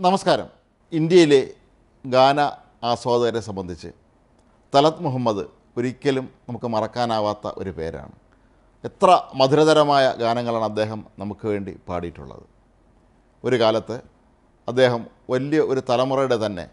നമസ്കാരം. ഇന്ത്യയിലെ ഗാന ആസ്വാദകരെ സംബന്ധിച്ച് തലത് മുഹമ്മദ് ഒരിക്കലും നമുക്ക് മറക്കാനാവാത്ത ഒരു പേരാണ്. എത്ര മധുരതരമായ ഗാനങ്ങളാണ് അദ്ദേഹം നമുക്ക് വേണ്ടി പാടിയിട്ടുള്ളത്. ഒരു കാലത്ത് അദ്ദേഹം വലിയ ഒരു തലമുറയുടെ തന്നെ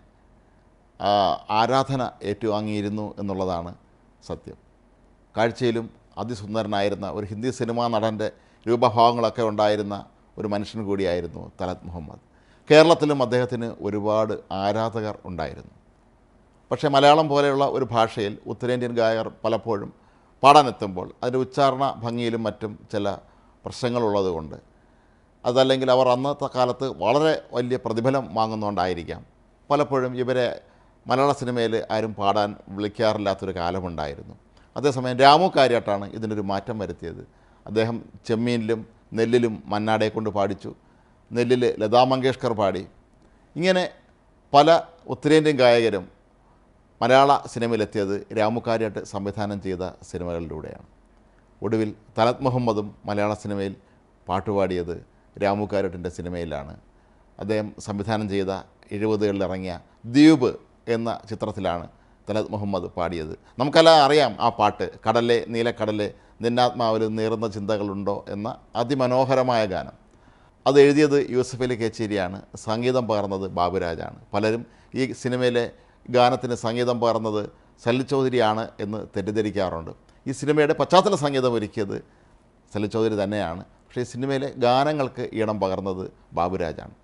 ആരാധന ഏറ്റുവാങ്ങിയിരുന്നു എന്നുള്ളതാണ് സത്യം. കാഴ്ചയിലും അതിസുന്ദരനായിരുന്ന ഒരു ഹിന്ദി സിനിമാ നടൻ്റെ രൂപഭാവങ്ങളൊക്കെ ഉണ്ടായിരുന്ന ഒരു മനുഷ്യൻ കൂടിയായിരുന്നു തലത് മുഹമ്മദ്. കേരളത്തിലും അദ്ദേഹത്തിന് ഒരുപാട് ആരാധകർ ഉണ്ടായിരുന്നു. പക്ഷേ മലയാളം പോലെയുള്ള ഒരു ഭാഷയിൽ ഉത്തരേന്ത്യൻ ഗായകർ പലപ്പോഴും പാടാനെത്തുമ്പോൾ അതിൻ്റെ ഉച്ചാരണ ഭംഗിയിലും മറ്റും ചില പ്രശ്നങ്ങളുള്ളതുകൊണ്ട്, അതല്ലെങ്കിൽ അവർ അന്നത്തെ കാലത്ത് വളരെ വലിയ പ്രതിഫലം വാങ്ങുന്നതുകൊണ്ടായിരിക്കാം പലപ്പോഴും ഇവരെ മലയാള സിനിമയിൽ ആരും പാടാൻ വിളിക്കാറില്ലാത്തൊരു കാലമുണ്ടായിരുന്നു. അതേസമയം രാമു കാര്യാട്ടാണ് ഇതിനൊരു മാറ്റം വരുത്തിയത്. അദ്ദേഹം ചെമ്മീനിലും നെല്ലിലും മന്നാടയെ കൊണ്ട് പാടിച്ചു. നെല്ലിൽ ലതാ മങ്കേഷ്കർ പാടി. ഇങ്ങനെ പല ഉത്തരേന്ത്യൻ ഗായകരും മലയാള സിനിമയിലെത്തിയത് രാമു കാര്യാട്ട് സംവിധാനം ചെയ്ത സിനിമകളിലൂടെയാണ്. ഒടുവിൽ തലത് മുഹമ്മദും മലയാള സിനിമയിൽ പാട്ടുപാടിയത് രാമു കാര്യാട്ടിൻ്റെ സിനിമയിലാണ്. അദ്ദേഹം സംവിധാനം ചെയ്ത 70കളിൽ ഇറങ്ങിയ ദ്വീപ് എന്ന ചിത്രത്തിലാണ് തലത് മുഹമ്മദ് പാടിയത്. നമുക്കെല്ലാം അറിയാം ആ പാട്ട്, കടലെ നീലക്കടലെ നിന്നാത്മാവിൽ നീറുന്ന ചിന്തകളുണ്ടോ എന്ന അതിമനോഹരമായ ഗാനം. അത് എഴുതിയത് യൂസഫ് അലി കേച്ചേരിയാണ്, സംഗീതം പകർന്നത് ബാബുരാജാണ്. പലരും ഈ സിനിമയിലെ ഗാനത്തിന് സംഗീതം പകർന്നത് സലിൽ ചൗധരിയാണ് എന്ന് തെറ്റിദ്ധരിക്കാറുണ്ട്. ഈ സിനിമയുടെ പശ്ചാത്തല സംഗീതം ഒരുക്കിയത് സലിൽ ചൗധരി തന്നെയാണ്. പക്ഷേ ഈ സിനിമയിലെ ഗാനങ്ങൾക്ക് ഈണം പകർന്നത് ബാബുരാജാണ്.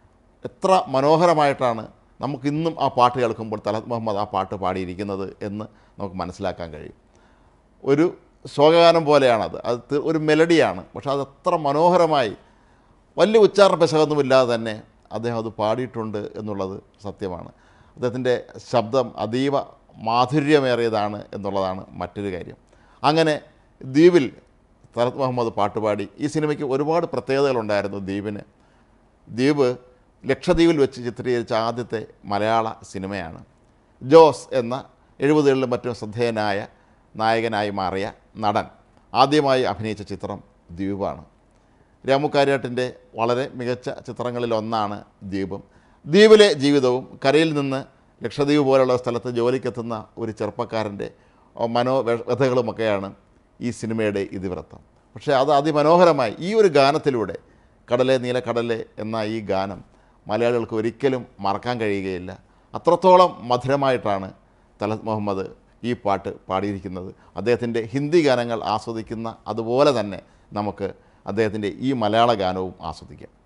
എത്ര മനോഹരമായിട്ടാണ് നമുക്കിന്നും ആ പാട്ട് കേൾക്കുമ്പോൾ തലത് മുഹമ്മദ് ആ പാട്ട് പാടിയിരിക്കുന്നത് എന്ന് നമുക്ക് മനസ്സിലാക്കാൻ കഴിയും. ഒരു ശോകഗാനം പോലെയാണത്. അത് ഒരു മെലഡിയാണ്. പക്ഷേ അത് എത്ര മനോഹരമായി വലിയ ഉച്ചാരണ പിശകൊന്നുമില്ലാതെ തന്നെ അദ്ദേഹം അത് പാടിയിട്ടുണ്ട് എന്നുള്ളത് സത്യമാണ്. അദ്ദേഹത്തിൻ്റെ ശബ്ദം അതീവ മാധുര്യമേറിയതാണ് എന്നുള്ളതാണ് മറ്റൊരു കാര്യം. അങ്ങനെ ദ്വീപിൽ തലത് മുഹമ്മദ് പാട്ടുപാടി. ഈ സിനിമയ്ക്ക് ഒരുപാട് പ്രത്യേകതകളുണ്ടായിരുന്നു ദ്വീപിന്. ദ്വീപ് ലക്ഷദ്വീപിൽ വെച്ച് ചിത്രീകരിച്ച ആദ്യത്തെ മലയാള സിനിമയാണ്. ജോസ് എന്ന 70കളിലും മറ്റും ശ്രദ്ധേയനായ നായകനായി മാറിയ നടൻ ആദ്യമായി അഭിനയിച്ച ചിത്രം ദ്വീപാണ്. രാമു കാര്യാട്ടിൻ്റെ വളരെ മികച്ച ചിത്രങ്ങളിലൊന്നാണ് ദ്വീപും. ദ്വീപിലെ ജീവിതവും കരയിൽ നിന്ന് ലക്ഷദ്വീപ് പോലുള്ള സ്ഥലത്ത് ജോലിക്കെത്തുന്ന ഒരു ചെറുപ്പക്കാരൻ്റെ മനോവ്യഥകളുമൊക്കെയാണ് ഈ സിനിമയുടെ ഇതിവൃത്തം. പക്ഷേ അത് അതിമനോഹരമായി ഈ ഒരു ഗാനത്തിലൂടെ, കടലെ നീലക്കടലെ എന്ന ഈ ഗാനം മലയാളികൾക്ക് ഒരിക്കലും മറക്കാൻ കഴിയുകയില്ല. അത്രത്തോളം മധുരമായിട്ടാണ് തലത് മുഹമ്മദ് ഈ പാട്ട് പാടിയിരിക്കുന്നത്. അദ്ദേഹത്തിൻ്റെ ഹിന്ദി ഗാനങ്ങൾ ആസ്വദിക്കുന്ന അതുപോലെ തന്നെ നമുക്ക് അദ്ദേഹത്തിൻ്റെ ഈ മലയാള ഗാനവും ആസ്വദിക്കാം.